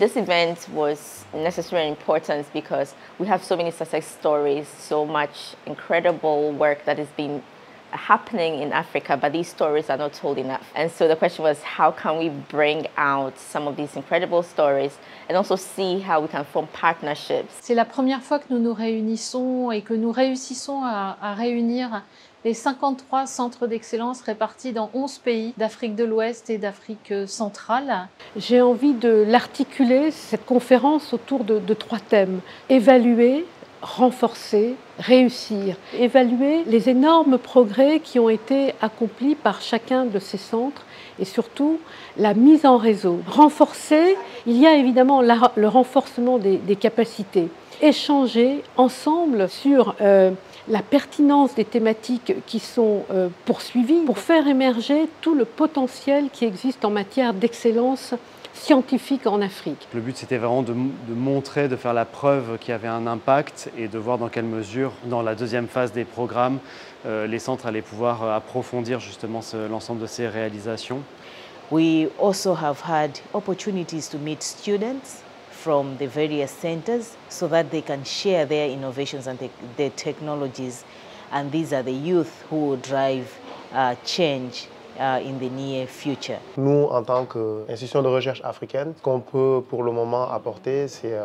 This event was necessary and important because we have so many success stories, so much incredible work that has been happening in Africa, but these stories are not told enough. And so the question was, how can we bring out some of these incredible stories and also see how we can form partnerships? C'est la première fois que nous nous réunissons et que nous réussissons à réunir les 53 centres d'excellence répartis dans 11 pays d'Afrique de l'Ouest et d'Afrique centrale. J'ai envie de l'articuler, cette conférence, autour de 3 thèmes. Évaluer, renforcer, réussir. Évaluer les énormes progrès qui ont été accomplis par chacun de ces centres et surtout la mise en réseau. Renforcer, il y a évidemment le renforcement des capacités. Échanger ensemble sur la pertinence des thématiques qui sont poursuivies pour faire émerger tout le potentiel qui existe en matière d'excellence scientifique en Afrique. Le but, c'était vraiment de montrer, de faire la preuve qu'il y avait un impact et de voir dans quelle mesure, dans la deuxième phase des programmes, les centres allaient pouvoir approfondir justement l'ensemble de ces réalisations. We also have had opportunities to meet students from the various centers so that they can share their innovations and their technologies, and these are the youth who will drive change in the near future. Nous, en tant qu'institution de recherche africaine, ce qu'on peut pour le moment apporter, c'est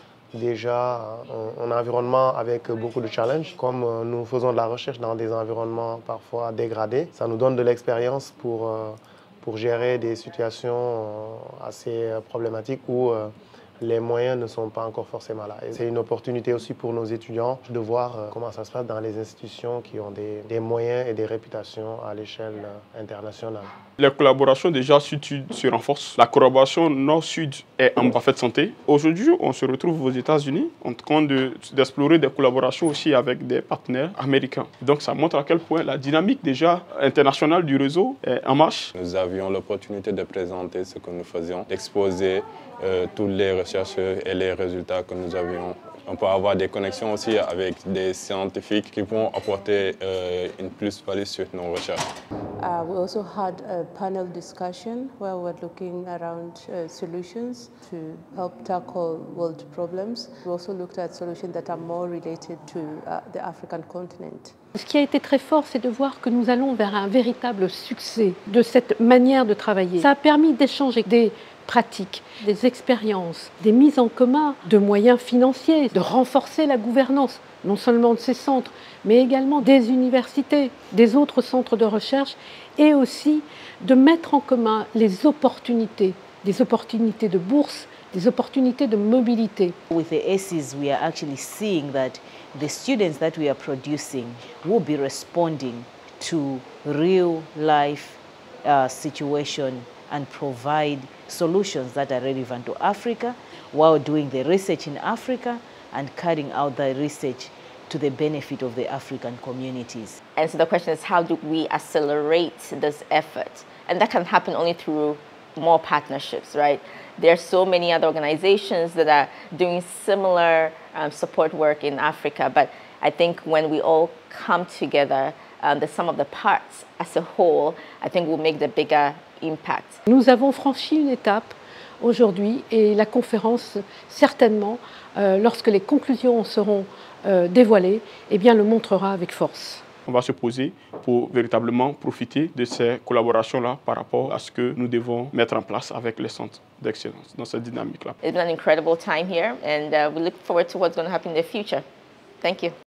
déjà un environnement avec beaucoup de challenges. Comme nous faisons de la recherche dans des environnements parfois dégradés, ça nous donne de l'expérience pour gérer des situations assez problématiques où les moyens ne sont pas encore forcément là. C'est une opportunité aussi pour nos étudiants de voir comment ça se passe dans les institutions qui ont des moyens et des réputations à l'échelle internationale. Les collaborations déjà sud-sud se renforcent. La collaboration nord-sud est en parfaite santé. Aujourd'hui, on se retrouve aux États-Unis en train d'explorer des collaborations aussi avec des partenaires américains. Donc ça montre à quel point la dynamique déjà internationale du réseau est en marche. Nous avions l'opportunité de présenter ce que nous faisions, d'exposer toutes les recherches et les résultats que nous avions. On peut avoir des connexions aussi avec des scientifiques qui vont apporter une plus-value sur nos recherches. We also had a panel discussion where we're looking around solutions to help tackle world problems. We also looked at solutions that are more related to the African continent. Ce qui a été très fort, c'est de voir que nous allons vers un véritable succès de cette manière de travailler. Ça a permis d'échanger des pratiques, des expériences, des mises en commun de moyens financiers, de renforcer la gouvernance, non seulement de ces centres, mais également des universités, des autres centres de recherche, et aussi de mettre en commun les opportunités, des opportunités de bourse, des opportunités de mobilité. With the ACES, we are actually seeing that the students that we are producing will be responding to real life situation and provide solutions that are relevant to Africa while doing the research in Africa and carrying out the research to the benefit of the African communities. And so the question is, how do we accelerate this effort? And that can happen only through more partnerships, right? There are so many other organizations that are doing similar support work in Africa, but I think when we all come together, the sum of the parts as a whole, I think will make the bigger impact. Nous avons franchi une étape aujourd'hui et la conférence, certainement, lorsque les conclusions seront dévoilées, eh bien, le montrera avec force. On va se poser pour véritablement profiter de ces collaborations-là par rapport à ce que nous devons mettre en place avec les centres d'excellence dans cette dynamique-là. It's been an incredible time here, and we look forward to what's going to happen in the future. Thank you.